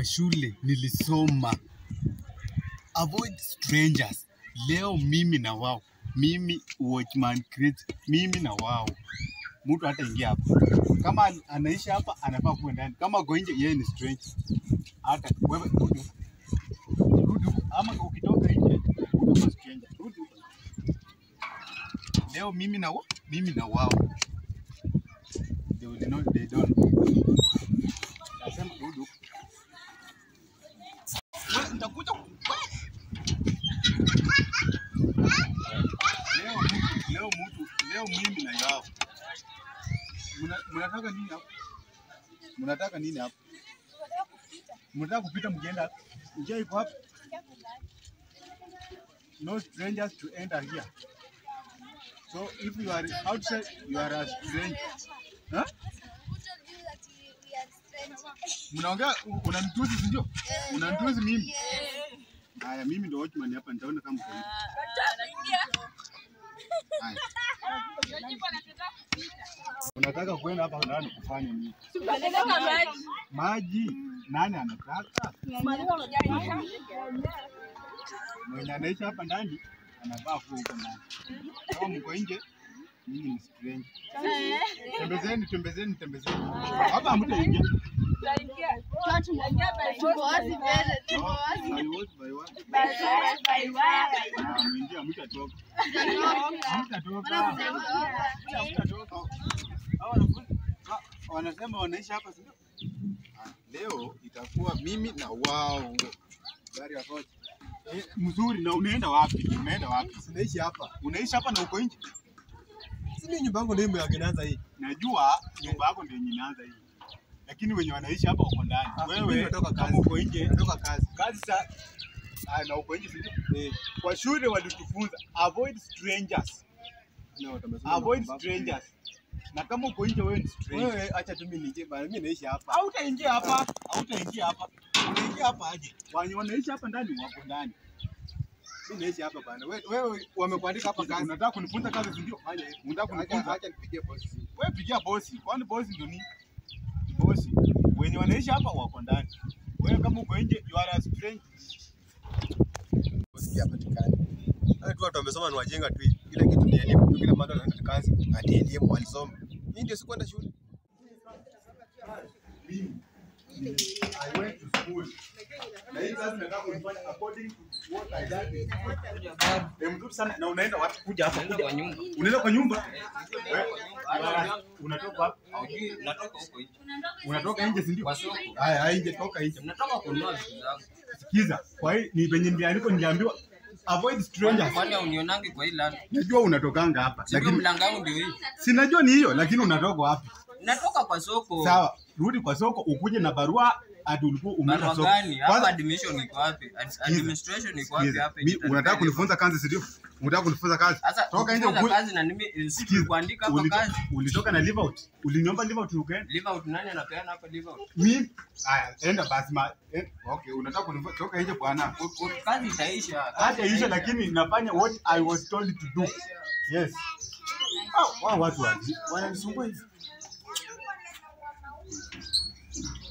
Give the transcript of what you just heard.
kwa shule nilisoma avoid strangers. Leo mimi na wao, mimi watchman crazy, mimi na wao. Mtu hata ingia hapa. Kama anaishi hapa anafaa kuwa ndani. Kama uko nje yeye ni stranger. Hata wewe rudi. Ama ukitoka nje uko stranger. Rudi. Leo mimi na wao. They don't. Nasema rudi. Wewe nitakuja. Leo mimi na yao. Mnataka nini hapo? Mnataka nini hapo? Mnataka kupita mkienda? Njia iko hapo. No strangers to enter here. So if you are outside, you are a stranger. Huh? Mnaongea unanitusi ndio? Unanitusi mimi? Haya mimi ndio watchman hapa nitaona kama mko hivi. Haya. Unataka kwenda hapa ndani kufanya nini? Maji. Nani anataka? Mwenye anaishi hapa ndani anavaa kuwa huko ndani. Kama mko nje mimi ni stranger. Tembezeni. Hapa hamtaingia. Wanasema wanaishi hapa sio? Leo itakuwa mimi na wao. Gari hapo. Mzuri na unaenda wapi? Unaishi hapa. Unaishi hapa na uko nje? Sisi nyumba yangu ndio imeanza hii. Najua nyumba yako ndio imeanza hii. Lakini wenye wanaishi hapa uko ndani. Wewe unatoka kazi, uko nje, unatoka kazi. Kazi sasa na uko nje sio? Kwa shule walitufunza avoid strangers. Avoid strangers. Na kama uko nje wewe ni stranger. Wewe acha tu mimi niingie bana, mimi naishi hapa. Hautaingia hapa. Unaingia hapa aje? Wenye wanaishi hapa ndani wako ndani. Mimi naishi hapa bana. Wewe wamekuandika hapa kazi. Unataka kunifunza kazi ndio? Unataka kunifunza? Acha nipigie bosi. Wewe pigia bosi. Kwani bosi ndio nini? Bosi. Wenye wanaishi hapa wako ndani. Wewe kama uko nje you are a stranger. Bosi hapa tikani. Watu wamesoma ni wajenga tu hivi. Kila kitu ni elimu, kila mtu anaenda kazi. Hadi elimu walisoma. Mimi ndio sikwenda shule. I went to school. Na hii kazi nataka kuifanya according to what I did. Mzuri sana na unaenda wapi? Kuja hapa, kuja kwa nyumba. Unaenda kwa nyumba? Unatoka wapi? Natoka huko nje. Unatoka nje si ndio? Kwa soko. Haya, nje toka nje. Nataka kununua vitu zangu. Sikiza. Kwa hiyo ni penye niliambiwa avoid strangers. Kwani unionange kwa ile lango? Najua unatokanga hapa. Lakini mlango wangu ndio hii. Sinajua ni hiyo lakini unatoka wapi? Natoka kwa soko. Sawa, rudi kwa soko ukuje na barua ati ulikuwa umeenda soko. Hapa admission iko wapi? Administration iko wapi hapa? Unataka kunifunza kazi si ndio? Unataka kunifunza kazi? Toka nje ukuje kazi na mimi sikuandika hapa kazi. Ulitoka na leave out. Uliniomba leave out ukaenda? Leave out nani anapeana hapa leave out? Mimi. Haya, enda basi okay, unataka kunifunza toka nje bwana. Kazi itaisha. Hata isha lakini nafanya what I was told to do. Yes. Wao watu wananisumbua hivi.